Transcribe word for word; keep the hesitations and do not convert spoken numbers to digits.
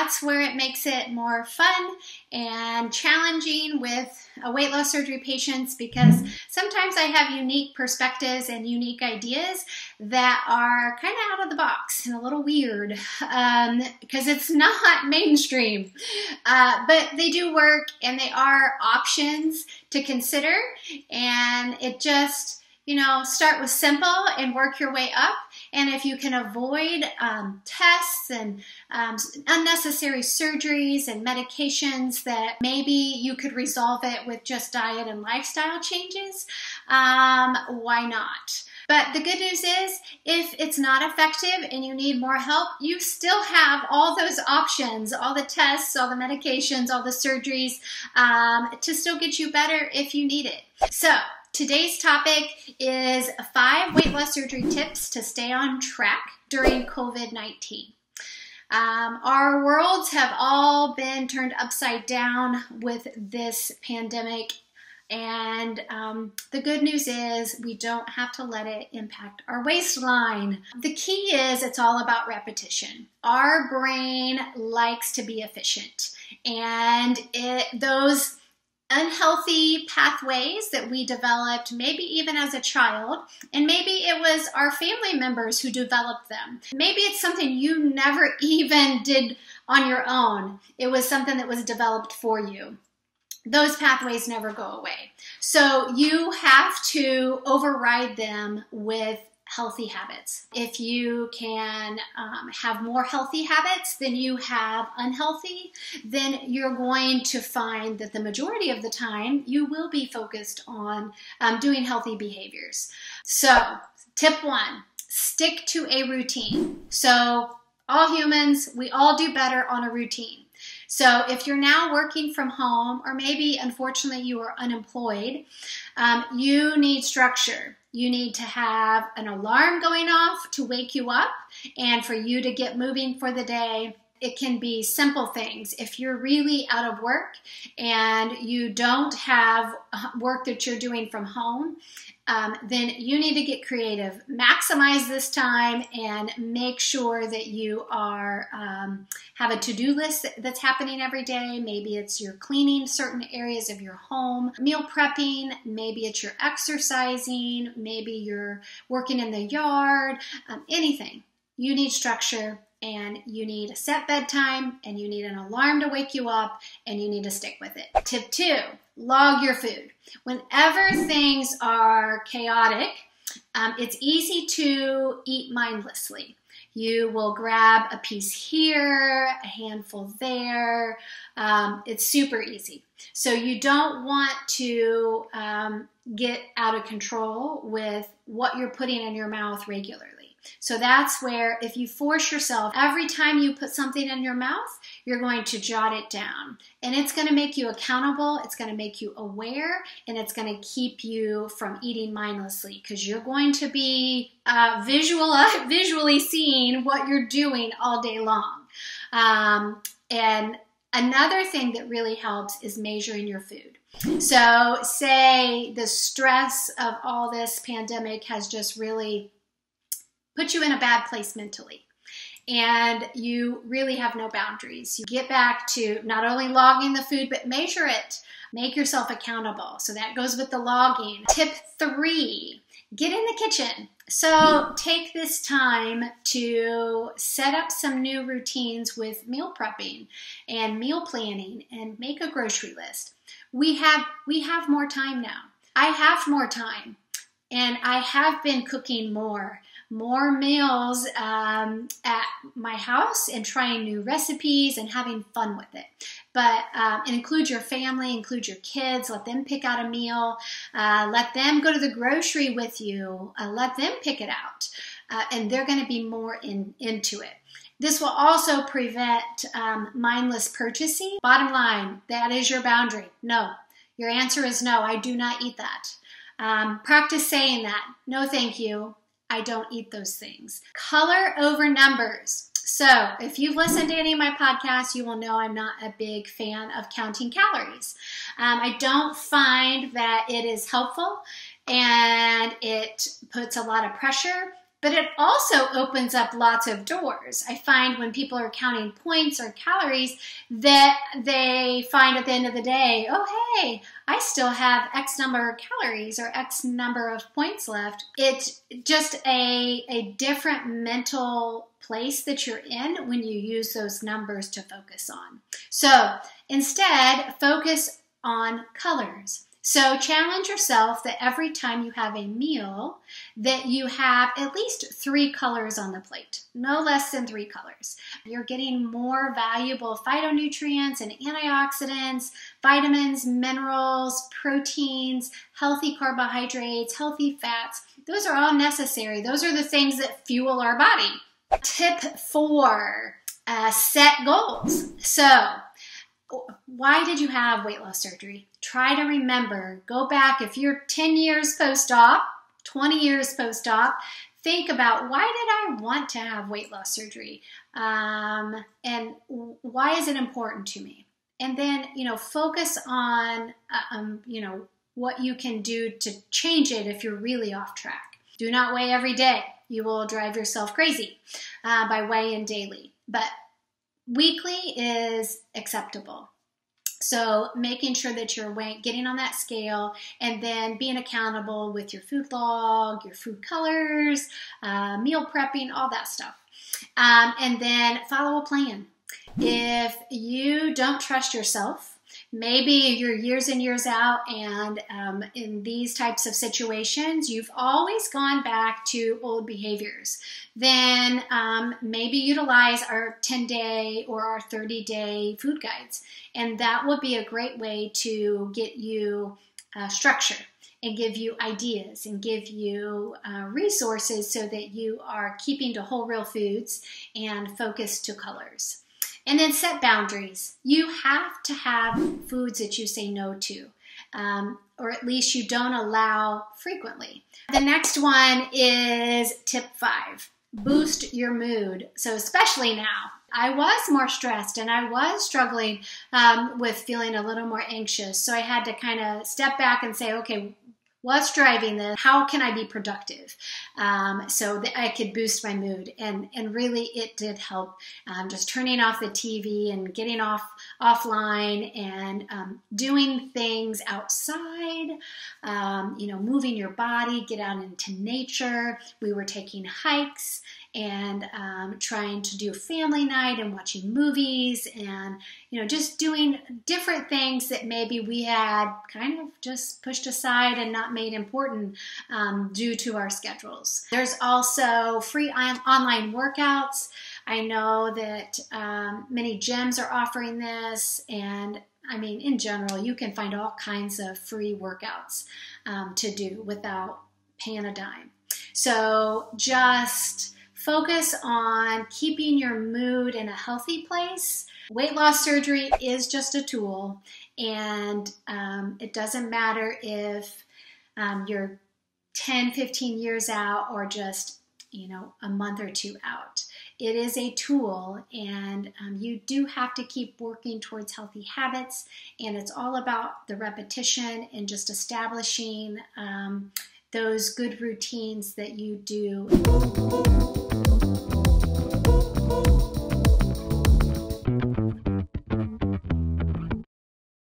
that's where it makes it more fun and challenging with a weight loss surgery patients, because sometimes I have unique perspectives and unique ideas that are kind of out of the box and a little weird um, because it's not mainstream. Uh, but they do work and they are options to consider, and it just, you know, start with simple and work your way up. And if you can avoid um, tests and um, unnecessary surgeries and medications, that maybe you could resolve it with just diet and lifestyle changes, um, why not? But the good news is, if it's not effective and you need more help, you still have all those options, all the tests, all the medications, all the surgeries um, to still get you better if you need it. So today's topic is five weight loss surgery tips to stay on track during COVID nineteen. Um, our worlds have all been turned upside down with this pandemic. And um, the good news is we don't have to let it impact our waistline. The key is it's all about repetition. Our brain likes to be efficient, and it, those unhealthy pathways that we developed, maybe even as a child, and maybe it was our family members who developed them. Maybe it's something you never even did on your own. It was something that was developed for you. Those pathways never go away. So you have to override them with healthy habits. If you can um, have more healthy habits than you have unhealthy, then you're going to find that the majority of the time you will be focused on um, doing healthy behaviors. So tip one, stick to a routine. So all humans, we all do better on a routine. So if you're now working from home, or maybe unfortunately you are unemployed, um, you need structure. You need to have an alarm going off to wake you up and for you to get moving for the day. It can be simple things. If you're really out of work and you don't have work that you're doing from home, um, then you need to get creative. Maximize this time and make sure that you are um, have a to-do list that's happening every day. Maybe it's you're cleaning certain areas of your home, meal prepping, maybe it's you're exercising, maybe you're working in the yard, um, anything. You need structure. And you need a set bedtime, and you need an alarm to wake you up, and you need to stick with it. Tip two, log your food. Whenever things are chaotic, um, it's easy to eat mindlessly. You will grab a piece here, a handful there. Um, it's super easy. So you don't want to um, get out of control with what you're putting in your mouth regularly. So that's where, if you force yourself, every time you put something in your mouth, you're going to jot it down. And it's going to make you accountable, it's going to make you aware, and it's going to keep you from eating mindlessly, because you're going to be uh, visual, visually seeing what you're doing all day long. Um, and another thing that really helps is measuring your food. So say the stress of all this pandemic has just really put you in a bad place mentally, and you really have no boundaries. You get back to not only logging the food, but measure it. Make yourself accountable. So that goes with the logging. Tip three, get in the kitchen. So take this time to set up some new routines with meal prepping and meal planning, and make a grocery list. We have, we have more time now. I have more time, and I have been cooking more. more meals um, at my house, and trying new recipes and having fun with it. But um, and include your family, include your kids, let them pick out a meal, uh, let them go to the grocery with you, uh, let them pick it out, uh, and they're going to be more in, into it. This will also prevent um, mindless purchasing. Bottom line, that is your boundary. No. Your answer is no, I do not eat that. Um, practice saying that. No, thank you. I don't eat those things. Color over numbers. So if you've listened to any of my podcasts, you will know I'm not a big fan of counting calories. Um, I don't find that it is helpful, and it puts a lot of pressure but it also opens up lots of doors. I find when people are counting points or calories that they find at the end of the day, oh, hey, I still have X number of calories or X number of points left. It's just a, a different mental place that you're in when you use those numbers to focus on. So instead, focus on colors. So challenge yourself that every time you have a meal that you have at least three colors on the plate, no less than three colors. You're getting more valuable phytonutrients and antioxidants, vitamins, minerals, proteins, healthy carbohydrates, healthy fats. Those are all necessary. Those are the things that fuel our body. Tip four, uh, set goals. So why did you have weight loss surgery? Try to remember, go back, if you're ten years post-op, twenty years post-op, think about, why did I want to have weight loss surgery? Um, and why is it important to me? And then, you know, focus on, uh, um, you know, what you can do to change it if you're really off track. Do not weigh every day. You will drive yourself crazy uh, by weighing daily. But weekly is acceptable. So making sure that you're weighing, getting on that scale, and then being accountable with your food log, your food colors, uh, meal prepping, all that stuff. Um, and then follow a plan. If you don't trust yourself, maybe you're years and years out, and um, in these types of situations, you've always gone back to old behaviors. Then um, maybe utilize our ten-day or our thirty-day food guides. And that would be a great way to get you uh, structure and give you ideas and give you uh, resources so that you are keeping to whole real foods and focus to colors. And then set boundaries. You have to have foods that you say no to, um, or at least you don't allow frequently. The next one is tip five, boost your mood. So especially now, I was more stressed and I was struggling um, with feeling a little more anxious. So I had to kind of step back and say, okay, what's driving this? How can I be productive? Um, so that I could boost my mood. And, and really it did help, um, just turning off the T V and getting off offline and um, doing things outside, um, you know, moving your body, get out into nature. We were taking hikes and um, trying to do family night and watching movies and, you know, just doing different things that maybe we had kind of just pushed aside and not made important um, due to our schedules. There's also free on online workouts. I know that um, many gyms are offering this, and I mean, in general, you can find all kinds of free workouts um, to do without paying a dime. So just focus on keeping your mood in a healthy place. Weight loss surgery is just a tool, and um, it doesn't matter if um, you're ten, fifteen years out or just, you know, a month or two out. It is a tool, and um, you do have to keep working towards healthy habits, and it's all about the repetition and just establishing um, those good routines that you do.